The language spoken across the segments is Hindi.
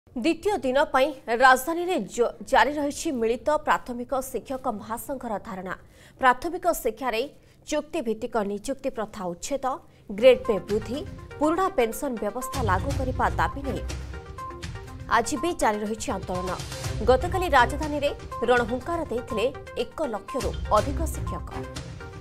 द्वितीय दिन राजधानी में जारी रही मिलित प्राथमिक शिक्षक महासंघर धारणा। प्राथमिक शिक्षा चुक्तिभित्तिक नियुक्ति प्रथा उच्छेद, ग्रेड पे वृद्धि, पुराणा पेंशन व्यवस्था लागू करने दाबी नहीं आज भी जारी रही आंदोलन। गतकाली राजधानी में रणहुंकार देते 1 लक्षरू अधिक शिक्षक।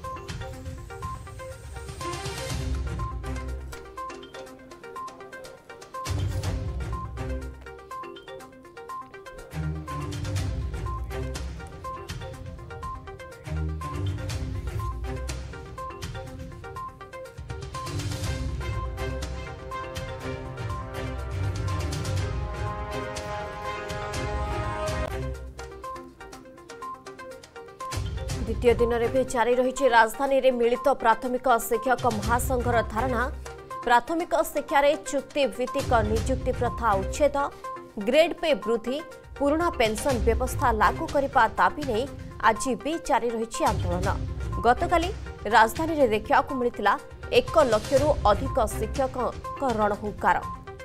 द्वितीय दिन में भी जारी रही राजधानी में मिलित प्राथमिक शिक्षक महासंघर धारणा। प्राथमिक शिक्षा चुक्तिभित्तिक नियुक्ति प्रथा उच्छेद, ग्रेड पे वृद्धि, पुराणा पेंशन व्यवस्था लागू करने दाबी नहीं आज भी जारी रही आंदोलन। गतकाली राजधानी में देखा मिलता 1 लक्षरू अधिक शिक्षक रणहुंकार।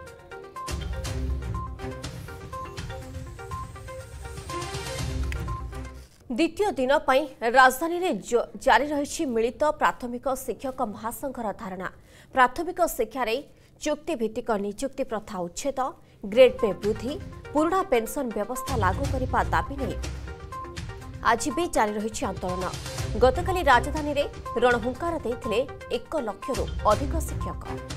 द्वितीय दिन राजधानी में जारी रही मिलित प्राथमिक शिक्षक महासंघर धारणा। प्राथमिक शिक्षा चुक्तिभित्तिक नियुक्ति प्रथा उच्छेद, ग्रेड पे वृद्धि, पुराणा पेंशन व्यवस्था लागू करने दाबी नहीं आज भी जारी रही आंदोलन। गतकाली राजधानी में रणहुंकार देते 1 लक्षरू अधिक शिक्षक।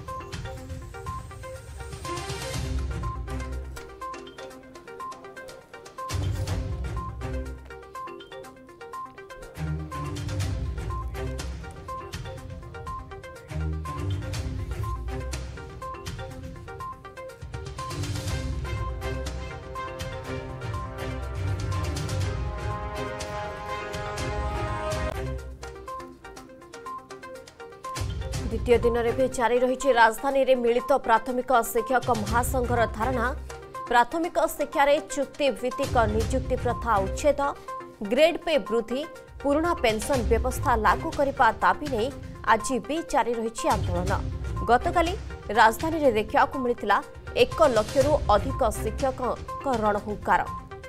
द्वितीय दिन में भी जारी रही राजधानी में मिलित प्राथमिक शिक्षक महासंघर धारणा। प्राथमिक शिक्षा चुक्तिभित्तिक नियुक्ति प्रथा उच्छेद, ग्रेड पे वृद्धि, पुराणा पेंशन व्यवस्था लागू करने दाबी नहीं आज भी जारी रही आंदोलन। गतकाली राजधानी में देखा मिलता 1 लक्षरू अधिक शिक्षक रणहुंकार।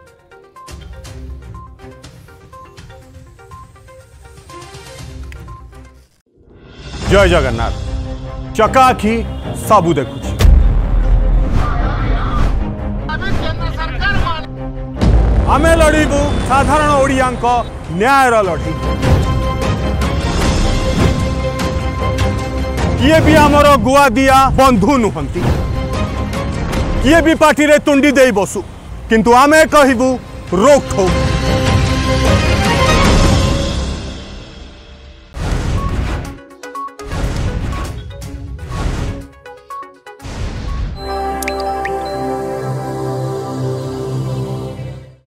जय जगन्नाथ। चकाखी सबू देखु आमे लड़ीबू साधारण ओडियांक न्यायर लड़ी। किए भी आमर गुआ दिया बंधु नुहंती, किए भी पार्टी रे तुंडी दे बसु, किंतु आमे कहबू रोक ठोक।